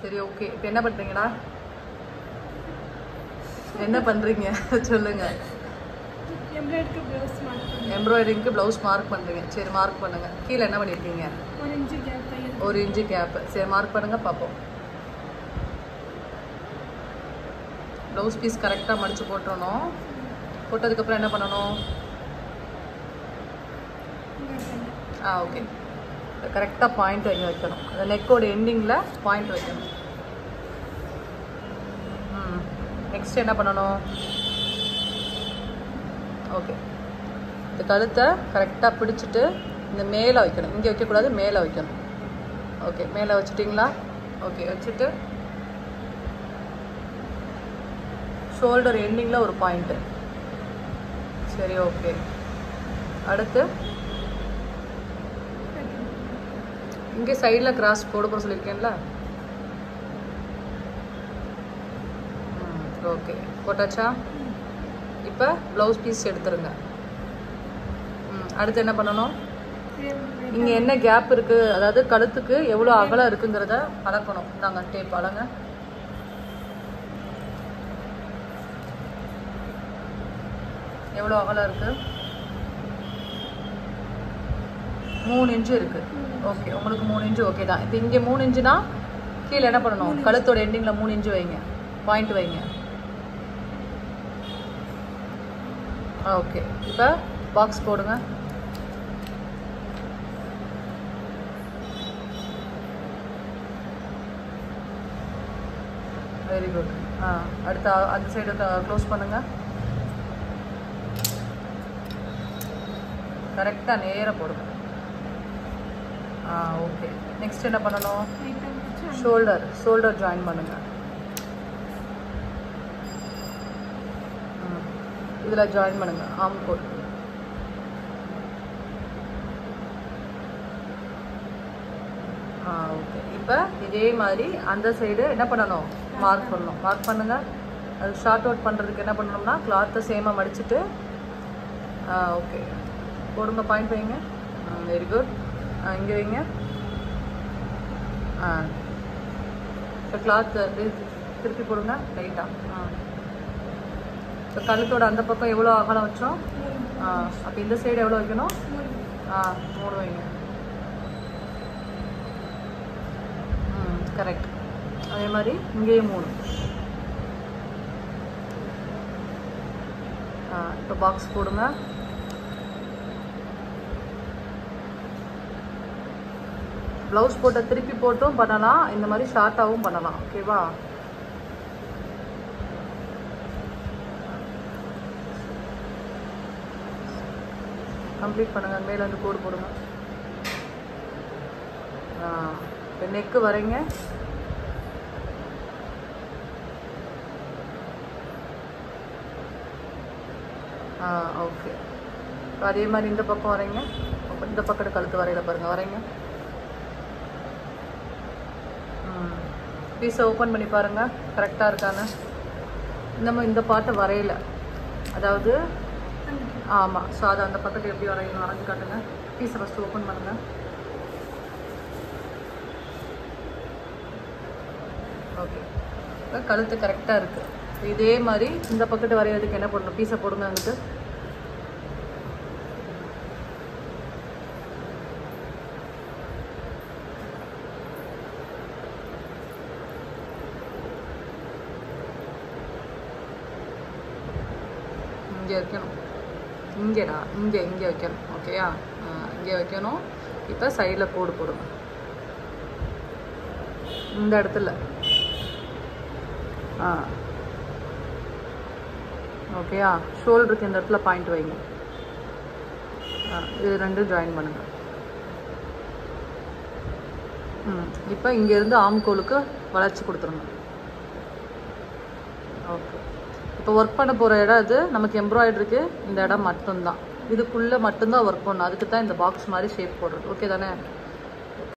சரி ஓகே. இப்போ என்ன பண்ணுறீங்கடா? என்ன பண்ணுறீங்க சொல்லுங்க. எம்ப்ராய்டரிங்க்கு ப்ளவுஸ் மார்க் பண்ணுறீங்க. சரி மார்க் பண்ணுங்கள். கீழே என்ன பண்ணியிருக்கீங்க? 1 இன்ச்சு கேப்பு. சரி மார்க் பண்ணுங்கள் பார்ப்போம். ப்ளவுஸ் பீஸ் கரெக்டாக மடித்து போட்டுறணும். போட்டதுக்கப்புறம் என்ன பண்ணணும்? ஓகே. கரெக்டாக பாயிண்ட் வைக்கணும். அந்த நெக்கோட எண்டிங்கில் பாயிண்ட் வைக்கணும். நெக்ஸ்ட் என்ன பண்ணணும்? ஓகே. இந்த கழுத்தை கரெக்டாக பிடிச்சிட்டு இந்த மேலே வைக்கணும். இங்கே வைக்கக்கூடாது, மேலே வைக்கணும். ஓகே மேலே வச்சுட்டிங்களா? ஓகே வச்சுட்டு ஷோல்டர் எண்டிங்கில் ஒரு பாயிண்ட்டு. சரி ஓகே. அடுத்து இங்கே சைடில் கிராஸ் போட சொல்லியிருக்கேன்ல. ஓகே போட்டாச்சா? இப்போ ப்ளவுஸ் பீஸ் எடுத்துருங்க. அடுத்து என்ன பண்ணணும்? இங்கே என்ன கேப் இருக்குது, அதாவது கழுத்துக்கு எவ்வளோ அகலம் இருக்குங்கிறத அளக்கணும். நாங்க டேப் அளங்க. எவ்வளோ அகலம் இருக்குது? 3 இன்ச்சு இருக்குது. ஓகே உங்களுக்கு 3 இன்ச்சு ஓகே தான். இப்போ இங்கே 3 இன்ச்சுனா கீழே என்ன பண்ணணும்? கழுத்தோட எண்டிங்கில் 3 இன்ச்சு வைங்க, பாயிண்ட் வைங்க. ஓகே இப்போ பாக்ஸ் போடுங்க. Very good. அடுத்து அந்த சைடு க்ளோஸ் பண்ணுங்க. கரெக்டாக நேராக போடுங்க. ஓகே. நெக்ஸ்ட் என்ன பண்ணணும்? ஷோல்டர் ஜாயின் பண்ணுங்க. இதில் ஜாயின் பண்ணுங்க. ஆம் கோட். ஓகே. இப்போ இதே மாதிரி அந்த சைடு என்ன பண்ணணும்? மார்க் பண்ணணும். மார்க் பண்ணுங்க. அது ஷார்ட் அவுட் பண்ணுறதுக்கு என்ன பண்ணணும்னா கிளாத்தை சேமாக மடிச்சுட்டு ஓகே போடுங்க. பாயிண்ட் வைங்க. Very good. இங்கே வைங்க. இப்போ கிளாத் திருப்பி போடுங்க லைட்டாக. இப்போ கழுத்தோட அந்த பக்கம் எவ்வளோ அகலம் வச்சோம்? அப்போ இந்த சைடு எவ்வளோ வைக்கணும்? 3 வைங்க. கரெக்ட். அதே மாதிரி இங்கேயும் 3. இப்போ பாக்ஸ் போடுங்க. ப்ளவுஸ் போட்ட திருப்பி போட்டும் பண்ணலாம், இந்த மாதிரி ஷார்ட்டாகவும் பண்ணலாம். ஓகேவா? கம்ப்ளீட் பண்ணுங்க. மேலே வந்து கோடு போடுங்க. இப்போ நெக்கு வரைங்க. ஓகே. இப்போ அதே மாதிரி இந்த பக்கம் வரைங்க. இந்த பக்கத்து கழுத்து வரையில பாருங்கள் வரைங்க. பீஸை ஓப்பன் பண்ணி பாருங்கள் கரெக்டாக இருக்கான்னு. இந்த பாட்டை வரையில, அதாவது ஆமாம். ஸோ அதை அந்த பக்கத்து எப்படி வரையணும் வரைஞ்சி காட்டுங்க. பீஸை ஃபஸ்ட்டு ஓப்பன் பண்ணுங்கள். ஓகே. இப்போ கழுத்து கரெக்டாக இருக்குது. இதே மாதிரி இந்த பக்கத்து வரைகிறதுக்கு என்ன பண்ணணும்? பீஸை போடுங்க. அங்கிட்டு இங்கே வைக்கணும். இங்கேடா இங்கே வைக்கணும். ஓகேயா? இங்கே வைக்கணும். இப்போ சைடில் கோடு போடுங்க. இந்த இடத்துல ஓகேயா? ஷோல்டருக்கு இந்த இடத்துல பாயிண்ட் வைங்க. இது ரெண்டும் ஜாயின் பண்ணுங்க. இப்போ இங்கேருந்து ஆம்கோலுக்கு வளைச்சி கொடுத்துருங்க. ஓகே. இப்போ ஒர்க் பண்ண போகிற இடம் இது. நமக்கு எம்ப்ராய்டரிக்கு இந்த இடம் மட்டும்தான், இதுக்குள்ளே மட்டும்தான் ஒர்க் பண்ணணும். அதுக்கு தான் இந்த பாக்ஸ் மாதிரி ஷேப் போடுறது. ஓகே தானே?